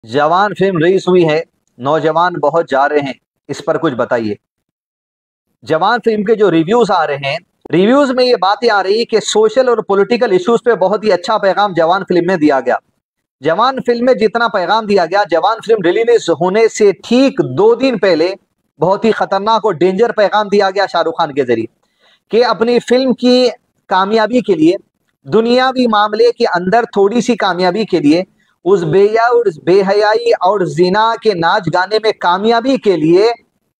जवान film release हुई है, नौजवान बहुत जा रहे हैं, इस पर कुछ बताइए। जवान फिल्म के जो रिव्यूज आ रहे हैं, रिव्यूज में ये बातें आ रही है कि सोशल और पॉलिटिकल इश्यूज पे बहुत ही अच्छा पैगाम जवान फिल्म में दिया गया। जवान फिल्म में जितना पैगाम दिया गया, जवान फिल्म रिलीज होने से ठीक 2 दिन पहले बहुत ही खतरनाक और डेंजर पैगाम दिया गया शाहरुख खान के जरिए कि अपनी फिल्म की कामयाबी के लिए, दुनियावी मामले के अंदर थोड़ी सी कामयाबी के लिए, उस बेया और बेहयाई और जिना के नाच गाने में कामयाबी के लिए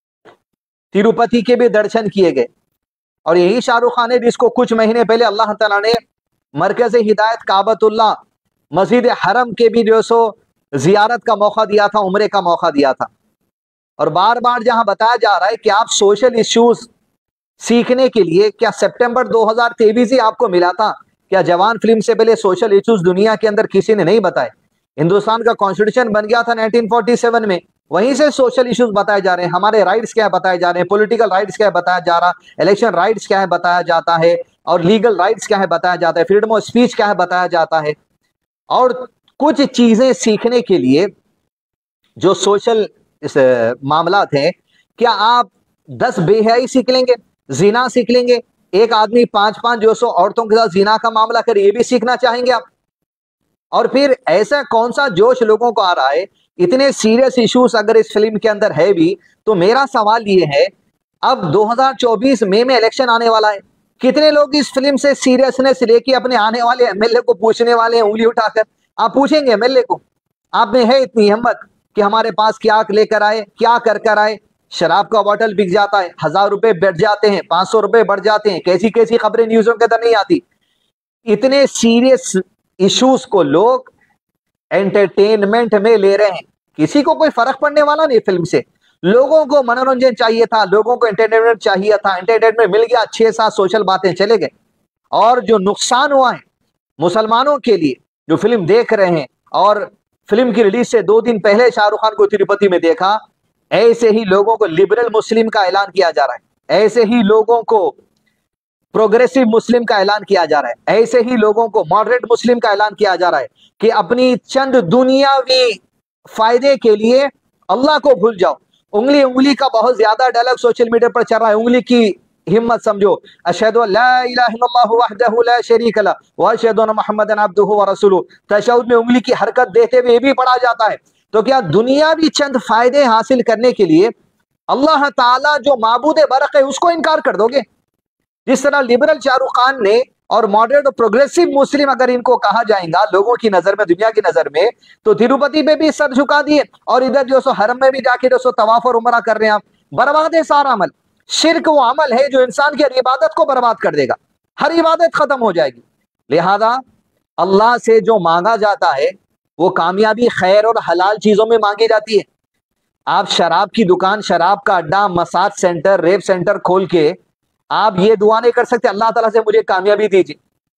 तिरुपति के भी दर्शन किए गए। और यही शाहरुख खान है जिसको कुछ महीने पहले अल्लाह ताला ने मरकज हिदायत काबतुल्लाह मस्जिद हरम के भी जो सो जियारत का मौका दिया था, उम्रे का मौका दिया था। और बार बार जहां बताया जा रहा है कि आप सोशल इश्यूज सीखने के लिए, क्या सितंबर 2023 ही आपको मिला था? क्या जवान फिल्म से पहले सोशल इश्यूज दुनिया के अंदर किसी ने नहीं बताए? हिंदुस्तान का कॉन्स्टिट्यूशन बन गया था 1947 में, वहीं से सोशल इश्यूज बताए जा रहे हैं, हमारे राइट्स क्या है बताए जा रहे हैं, पॉलिटिकल राइट्स क्या है बताया जा रहा है, इलेक्शन राइट्स क्या है बताया जाता है, और लीगल राइट्स क्या है बताया जाता है, फ्रीडम ऑफ स्पीच क्या है बताया जाता है। और कुछ चीजें सीखने के लिए जो सोशल मामला थे, क्या आप 10 बेहयाई सीख लेंगे, जीना सीख लेंगे? एक आदमी 5-5 जो सो औरतों के साथ जीना का मामला करे, ये भी सीखना चाहेंगे आप? और फिर ऐसा कौन सा जोश लोगों को आ रहा है? इतने सीरियस इश्यूज अगर इस फिल्म के अंदर है भी, तो मेरा सवाल ये है, अब 2024 मई में इलेक्शन आने वाला है, कितने लोग इस फिल्म से सीरियसनेस लेके अपने आने वाले एमएलए को पूछने वाले हैं उंगली उठाकर? आप पूछेंगे एमएलए को? आप में है इतनी हिम्मत कि हमारे पास क्या लेकर आए, क्या कर आए? शराब का बॉटल बिक जाता है, 1000 रुपए बढ़ जाते हैं, 500 रुपए बढ़ जाते हैं, कैसी कैसी खबरें न्यूज़ों के अंदर नहीं आती। इतने सीरियस इश्यूज को लोग एंटरटेनमेंट में ले रहे हैं, किसी को कोई फर्क पड़ने वाला नहीं फिल्म से। लोगों को मनोरंजन चाहिए था, लोगों को एंटरटेनमेंट चाहिए था, एंटरटेनमेंट मिल गया, 6-7 सोशल बातें चले गए। और जो नुकसान हुआ है मुसलमानों के लिए जो फिल्म देख रहे हैं, और फिल्म की रिलीज से 2 दिन पहले शाहरुख खान को तिरुपति में देखा, ऐसे ही लोगों को लिबरल मुस्लिम का ऐलान किया जा रहा है, ऐसे ही लोगों को प्रोग्रेसिव मुस्लिम का ऐलान किया जा रहा है, ऐसे ही लोगों को मॉडरेट मुस्लिम का ऐलान किया जा रहा है कि अपनी चंद दुनियावी फायदे के लिए अल्लाह को भूल जाओ। उंगली उंगली का बहुत ज्यादा डायलॉग सोशल मीडिया पर चल रहा है, उंगली की हिम्मत समझो। अशहदु अल्ला इलाहा इल्लल्लाहु वहदहु ला शरीक लह व अशहदु अन्ना मुहम्मदन अब्दुहु व रसूलुहु। तशहुद में उंगली की हरकत देते हुए भी पढ़ा जाता है। तो क्या दुनियावी चंद फायदे हासिल करने के लिए अल्लाह ताला जो माबूद बरक है उसको इनकार कर दोगे? जिस तरह लिबरल शाहरुख खान ने और मॉडरेट और प्रोग्रेसिव मुस्लिम अगर इनको कहा जाएगा लोगों की नजर में, दुनिया की नजर में, तो तिरुपति पे भी सर झुका दिए, और इधर जो सो हरम में भी जाके जो सो तवाफ और उमरा कर रहे हैं आप। बर्बाद है सारा अमल। शिर्क वो अमल है जो इंसान की हर इबादत को बर्बाद कर देगा, हर इबादत खत्म हो जाएगी। लिहाजा अल्लाह से जो मांगा जाता है वो कामयाबी खैर और हलाल चीजों में मांगी जाती है। आप शराब की दुकान, शराब का अड्डा, मसाज सेंटर, रेप सेंटर खोल के आप ये दुआ नहीं कर सकते अल्लाह ताला से मुझे कामयाबी दीजिए।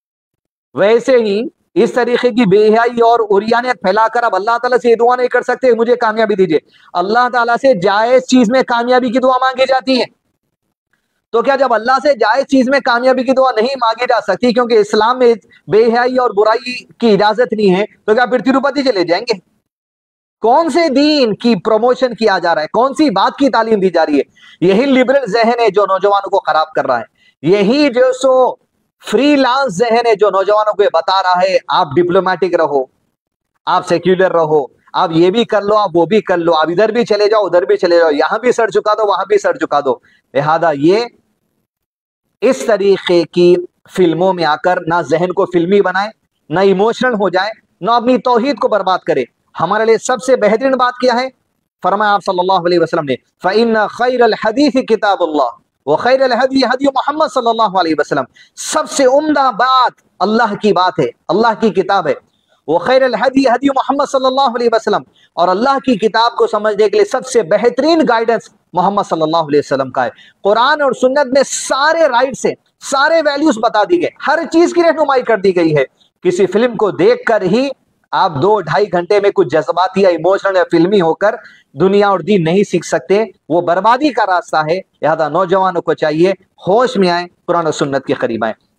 वैसे ही इस तरीके की बेहयाई और उरियानियत फैलाकर अब अल्लाह ताला से ये दुआ नहीं कर सकते मुझे कामयाबी दीजिए। अल्लाह ताला से जायज चीज में कामयाबी की दुआ मांगी जाती है। तो क्या जब अल्लाह से जायज चीज में कामयाबी की दुआ नहीं मांगी जा सकती क्योंकि इस्लाम में बेहयाई और बुराई की इजाजत नहीं है, तो क्या फिर तिरुपति चले जाएंगे? कौन से दीन की प्रमोशन किया जा रहा है, कौन सी बात की तालीम दी जा रही है? यही लिबरल जहन है जो नौजवानों को खराब कर रहा है। यही जो सो फ्रीलांस जहन है जो नौजवानों को बता रहा है आप डिप्लोमेटिक रहो, आप सेक्युलर रहो, आप ये भी कर लो, आप वो भी कर लो, आप इधर भी चले जाओ, उधर भी चले जाओ, यहां भी सर झुका दो, वहां भी सर झुका दो। लिहाजा ये इस तरीके की फिल्मों में आकर ना जहन को फिल्मी बनाए, ना इमोशनल हो जाए, ना अपनी तौहीद को बर्बाद करे। हमारे लिए सबसे बेहतरीन बात क्या है? फरमाया आप सल्लल्लाहु अलैहि वसल्लम ने, फ़इन्न खैरल हदीस किताबुल्लाह व खैरल हदी हदी मोहम्मद सल्लल्लाहु अलैहि वसल्लम। सबसे उम्दा बात अल्लाह की बात है, अल्लाह की किताब है। वो खैरल हदी हदी मोहम्मद सल्लल्लाहु अलैहि वसल्लम, और अल्लाह की किताब को समझने के लिए सबसे बेहतरीन गाइडेंस मोहम्मद सल्लल्लाहु अलैहि वसल्लम का है। कुरान और सुन्नत में सारे राइट्स हैं, सारे वैल्यूज बता दी गए, हर चीज की रहनुमाई कर दी गई है। किसी फिल्म को देखकर ही आप 2-2.5 घंटे में कुछ जज्बाती या इमोशनल या फिल्मी होकर दुनिया और दीन नहीं सीख सकते, वो बर्बादी का रास्ता है। लिहाजा नौजवानों को चाहिए होश में आए, कुरान और सुन्नत के करीब आए।